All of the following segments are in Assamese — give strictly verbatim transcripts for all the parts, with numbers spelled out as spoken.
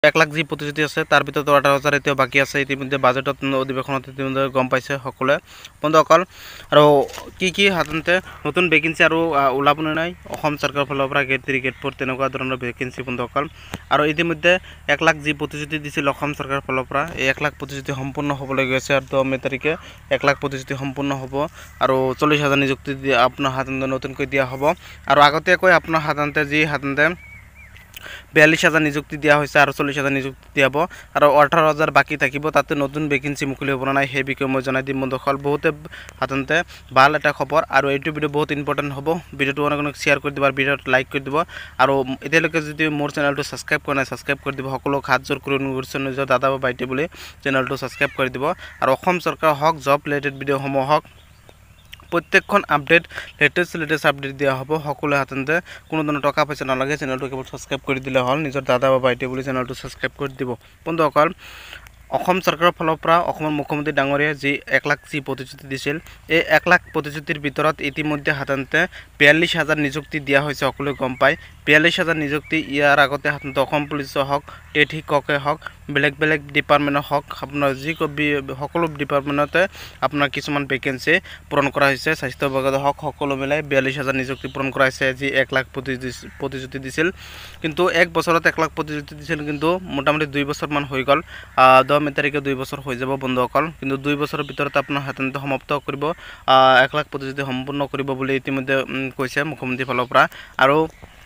এক লাখ যি প্ৰতিশ্ৰুতি আছে তাৰ ভিতৰত আঠাৰ হাজাৰ এতিয়াও বাকী আছে ইতিমধ্যে বাজেটত অধিৱেশনত ইতিমধ্যে গম পাইছে সকলোৱে বন্ধুসকল আৰু কি কি সাধাৰণতে নতুন ভেকেঞ্চি আৰু ওলাব নাই অসম চৰকাৰৰ ফালৰ পৰা গেট থ্ৰী গেট ফ'ৰ তেনেকুৱা ধৰণৰ ভেকেঞ্চি বন্ধুসকল আৰু ইতিমধ্যে এক লাখ যি প্ৰতিশ্ৰুতি দিছিল অসম চৰকাৰৰ ফালৰ পৰা এই এক লাখ প্ৰতিশ্ৰুতি সম্পূৰ্ণ হ'বলৈ গৈছে আৰু দহ মে তাৰিখে এক লাখ প্ৰতিশ্ৰুতি সম্পূৰ্ণ হ'ব আৰু চল্লিছ হাজাৰ নিযুক্তি আপোনাৰ সাধাৰণতে নতুনকৈ দিয়া হ'ব আৰু আগতীয়াকৈ আপোনাৰ সাধাৰণতে যি সাধাৰণতে বিয়াল্লিছ হাজাৰ নিযুক্তি দিয়া হৈছে আৰু চল্লিছ হাজাৰ নিযুক্তি দিয়াব আৰু আঠাৰ হাজাৰ বাকী থাকিব তাতে নতুন ভেকেঞ্চি মুকলি হ'ব নাই সেই বিষয়ে মই জনাই দিম বন্ধুসকল বহুতে সাধাৰণতে ভাল এটা খবৰ আৰু এইটো ভিডিঅ' বহুত ইম্পৰ্টেণ্ট হ'ব ভিডিঅ'টো অনেক অনেক শ্বেয়াৰ কৰি দিব আৰু ভিডিঅ'টো লাইক কৰি দিব আৰু এতিয়ালৈকে যদি মোৰ চেনেলটো ছাবস্ক্ৰাইব কৰা নাই ছাবস্ক্ৰাইব কৰি দিব সকলোক হাত জোৰ কৰি অনুৰোধ নিজৰ দাদা বা ভাইটি বুলি চেনেলটো ছাবস্ক্ৰাইব কৰি দিব আৰু অসম চৰকাৰ হওক জব ৰিলেটেড ভিডিঅ'সমূহ হওক প্ৰত্যেকখন আপডেট লেটেষ্ট লেটেষ্ট আপডেট দিয়া হ'ব সকলোৱে সাধাৰণতে কোনো ধৰণৰ টকা পইচা নালাগে চেনেলটো কেৱল ছাবস্ক্ৰাইব কৰি দিলে হ'ল নিজৰ দাদা বা ভাইটি বুলি চেনেলটো ছাবস্ক্ৰাইব কৰি দিব বন্ধুসকল অসম চৰকাৰৰ ফালৰ পৰা অসমৰ মুখ্যমন্ত্ৰী ডাঙৰীয়াই যি এক লাখ যি প্ৰতিশ্ৰুতি দিছিল এই এক লাখ প্ৰতিশ্ৰুতিৰ ভিতৰত ইতিমধ্যে সাধাৰণতে বিয়াল্লিছ হাজাৰ নিযুক্তি দিয়া হৈছে সকলোৱে গম পায় বিয়াল্লিছ হাজাৰ নিযুক্তি ইয়াৰ আগতে সাধাৰণতে অসম পুলিচৰ হওক টেট শিক্ষকে হওক বেলেগ বেলেগ ডিপাৰ্টমেণ্টৰ হওক আপোনাৰ যি সকলো ডিপাৰ্টমেণ্টতে আপোনাৰ কিছুমান ভেকেঞ্চি পূৰণ কৰা হৈছে স্বাস্থ্য বিভাগত হওক সকলো মিলাই বিয়াল্লিছ হাজাৰ নিযুক্তি পূৰণ কৰা হৈছে যি এক লাখ প্ৰতিশ্ৰুতি দিছিল কিন্তু এক বছৰত এক লাখ প্ৰতিশ্ৰুতি দিছিল কিন্তু মোটামুটি দুই বছৰমান হৈ গ'ল দহ মে তাৰিখে দুই বছৰ হৈ যাব বন্ধুসকল কিন্তু দুই বছৰৰ ভিতৰত আপোনাৰ সাধাৰণতে সমাপ্ত কৰিব এক লাখ প্ৰতিশ্ৰুতি সম্পূৰ্ণ কৰিব বুলি ইতিমধ্যে কৈছে মুখ্যমন্ত্ৰীৰ ফালৰ পৰা আৰু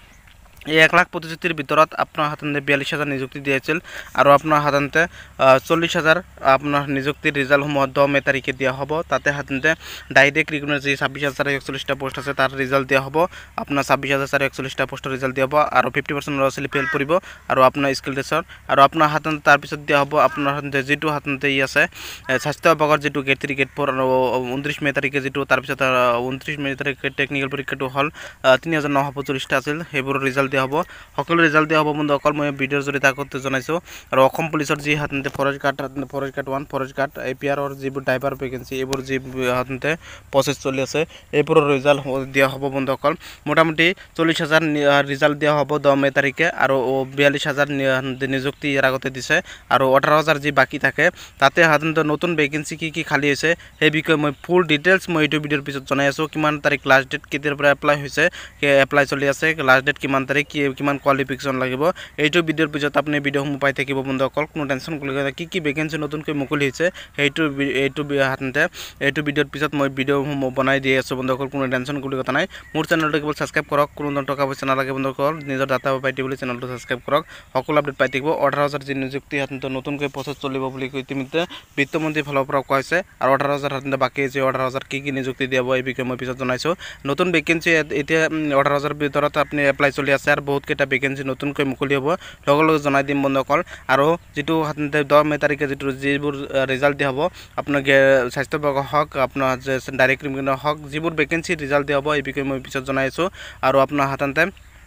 এই এক লাখ প্ৰতিশ্ৰুতিৰ ভিতৰত আপোনাৰ সাধাৰণতে বিয়াল্লিছ হাজাৰ নিযুক্তি দিয়েছিল আৰু আপোনাৰ সাধাৰণতে চল্লিছ হাজাৰ আপোনাৰ নিযুক্তিৰ ৰিজাল্টসমূহ দহ মে তাৰিখে দিয়া হ'ব তাতে সাধাৰণতে ডাইৰেক্ট ৰিক্ৰুটমেণ্ট যি ছাব্বিছ হাজাৰ চাৰিশ একচল্লিছটা পোষ্ট আছে তাৰ ৰিজাল্ট দিয়া হ'ব আপোনাৰ ছাব্বিছ হাজাৰ চাৰিশ একচল্লিছটা পোষ্টৰ ৰিজাল্ট দিয়া হ'ব আৰু ফিফটি পাৰ্চেণ্ট ল'ৰা ছোৱালী ফেইল কৰিব আৰু আপোনাৰ স্কিল টেষ্টৰ আৰু আপোনাৰ সাধাৰণতে তাৰপিছত দিয়া হ'ব আপোনাৰ সাধাৰণতে যিটো সাধাৰণতে ই আছে স্বাস্থ্য বিভাগৰ যিটো গেট থ্ৰী গেট ফ'ৰ আৰু ঊনত্ৰিছ মে তাৰিখে যিটো তাৰপিছত ঊনত্ৰিছ মে তাৰিখে টেকনিকেল পৰীক্ষাটো হ'ল তিনি হাজাৰ নশ পঁচল্লিছটা আছিল সেইবোৰৰ ৰিজাল্ট দিয়া হ'ব সকলো ৰিজাল্ট দিয়া হ'ব বন্ধুসকল মই ভিডিঅ'ৰ জৰিয়তে আগতে জনাইছোঁ আৰু অসম পুলিচৰ যি সাধাৰণতে forest guard forest guard one forest guard A P আৰৰ যিবোৰ ড্ৰাইভাৰ ভেকেঞ্চি এইবোৰ যি সাধাৰণতে প্ৰচেছ চলি আছে এইবোৰৰ ৰিজাল্ট দিয়া হ'ব বন্ধুসকল মোটামুটি চল্লিছ হাজাৰ ৰিজাল্ট দিয়া হ'ব দহ মে তাৰিখে আৰু বিয়াল্লিছ হাজাৰ নিযুক্তি ইয়াৰ আগতে দিছে আৰু ওঠৰ হাজাৰ যি বাকী থাকে তাতে সাধাৰণতে নতুন ভেকেঞ্চি কি কি খালী হৈছে সেই বিষয়ে মই ফুল ডিটেইলছ মই এইটো ভিডিঅ'ৰ পিছত জনাই আছোঁ কিমান তাৰিখ লাষ্ট ডেট কেতিয়াৰ পৰা এপ্লাই হৈছে এপ্লাই চলি আছে লাষ্ট ডেট কিমান তাৰিখ কিমান কোৱালিফিকেশ্যন লাগিব এইটো ভিডিঅ'ৰ পিছত আপুনি ভিডিঅ'সমূহ পাই থাকিব বন্ধুসকল কোনো টেনশ্যন কৰিব কি কি ভেকেঞ্চি নতুনকৈ মুকলি হৈছে সেইটো এইটো সাধাৰণতে এইটো ভিডিঅ'ৰ পিছত মই ভিডিঅ'সমূহ বনাই দি আছোঁ বন্ধুসকল কোনো টেনশ্যন কৰিব কথা নাই মোৰ চেনেলটো কেৱল ছাবস্ক্ৰাইব কৰক কোনো ধৰণৰ টকা পইচা নালাগে বন্ধুসকল নিজৰ ডাটা বা পাইটি বুলি চেনেলটো ছাবস্ক্ৰাইব কৰক সকলো আপডেট পাই থাকিব ওঠৰ হাজাৰ যি নিযুক্তি সাধাৰণতে নতুনকৈ প্ৰচেছ চলিব বুলি ইতিমধ্যে বিত্তমন্ত্ৰীৰ ফালৰ পৰা কোৱা হৈছে আৰু ওঠৰ হাজাৰ সাধাৰণতে বাকী আছে ওঠৰ হাজাৰ কি কি নিযুক্তি দিয়াব এই বিষয়ে মই পিছত জনাইছোঁ নতুন ভেকেঞ্চি এতিয়া ওঠৰ হাজাৰ ভিতৰত আপুনি এপ্লাই চলি আছে আৰু বহুতকেইটা ভেকেঞ্চি নতুনকৈ মুকলি হ'ব লগে লগে জনাই দিম বন্ধুসকল আৰু যিটো সাধাৰণতে দহ মে তাৰিখে যিটো যিবোৰ ৰিজাল্ট দিয়া হ'ব আপোনাৰ স্বাস্থ্য বিভাগ হওক আপোনাৰ ডাইৰেক্ট ৰিক্ৰুটমেণ্ট হওক যিবোৰ ভেকেঞ্চি ৰিজাল্ট দিয়া হ'ব এই বিষয়ে মই পিছত জনাই আছোঁ আৰু আপোনাৰ সাধাৰণতে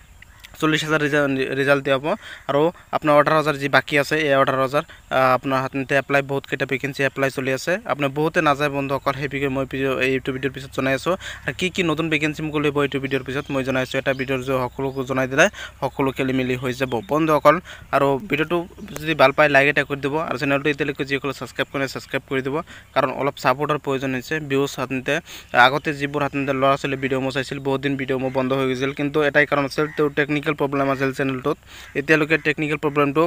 চল্লিছ হাজাৰ ৰিজাল্ট দিয়া হ'ব আৰু আপোনাৰ ওঠৰ হাজাৰ যি বাকী আছে এই ওঠৰ হাজাৰ আপোনাৰ সাধাৰণতে এপ্লাই বহুতকেইটা ভেকেঞ্চি এপ্লাই চলি আছে আপুনি বহুতে নাযায় বন্ধুসকল সেই বিষয়ে মই এইটো ভিডিঅ'ৰ পিছত জনাই আছোঁ আৰু কি কি নতুন ভেকেঞ্চি মুকলি হ'ব এইটো ভিডিঅ'ৰ পিছত মই জনাই আছোঁ এটা ভিডিঅ'ৰ সকলোকে জনাই দিলে সকলো খেলি মেলি হৈ যাব বন্ধুসকল আৰু ভিডিঅ'টো যদি ভাল পায় লাইক এটা কৰি দিব আৰু চেনেলটো এতিয়ালৈকে যিসকলে ছাবস্ক্ৰাইব কৰে ছাবস্ক্ৰাইব কৰি দিব কাৰণ অলপ ছাপোৰ্টৰ প্ৰয়োজন হৈছে ভিউজ সাধাৰণতে আগতে যিবোৰ সাধাৰণতে ল'ৰা ছোৱালী ভিডিঅ' মোৰ চাইছিল বহুত দিন ভিডিঅ' মোৰ বন্ধ হৈ গৈছিল কিন্তু এটাই কাৰণ আছিল তেওঁ টেকনিকেল প্ৰব্লেম আছিল চেনেলটোত এতিয়ালৈকে টেকনিকেল প্ৰব্লেমটো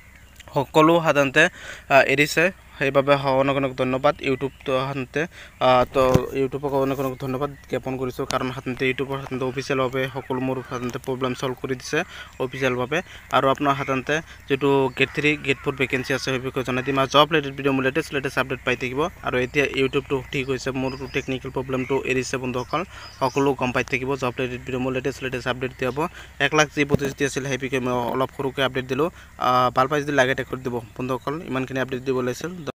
সকলো সাধাৰণতে এৰিছে সেইবাবে অনেক অনেক ধন্যবাদ ইউটিউবটো সাধাৰণতে তো ইউটিউবক অনেক অনেক ধন্যবাদ জ্ঞাপন কৰিছোঁ কাৰণ সাধাৰণতে ইউটিউবৰ সাধাৰণতে অফিচিয়েলভাৱে সকলো মোৰ সাধাৰণতে প্ৰব্লেম ছল্ভ কৰি দিছে অফিচিয়েলভাৱে আৰু আপোনাৰ সাধাৰণতে যিটো grade three grade four vacancy আছে সেই বিষয়ে জনাই দিম আৰু জব ৰিলেটেড ভিডিঅ' মোৰ লেটেষ্ট লেটেষ্ট আপডেট পাই থাকিব আৰু এতিয়া ইউটিউবটো ঠিক হৈছে মোৰ টেকনিকেল প্ৰব্লেমটো এৰিছে বন্ধুসকল সকলো গম পাই থাকিব জব ৰিলেটেড ভিডিঅ' মোৰ লেটেষ্ট লেটেষ্ট আপডেট দিয়া হ'ব এক লাখ যি প্ৰতিশ্ৰুতি আছিল সেই বিষয়ে মই অলপ সৰুকৈ আপডেট দিলোঁ ভাল পাই যদি লাগে টেক কৰি দিব বন্ধুসকল ইমানখিনি আপডেট দিব লাগিছিল।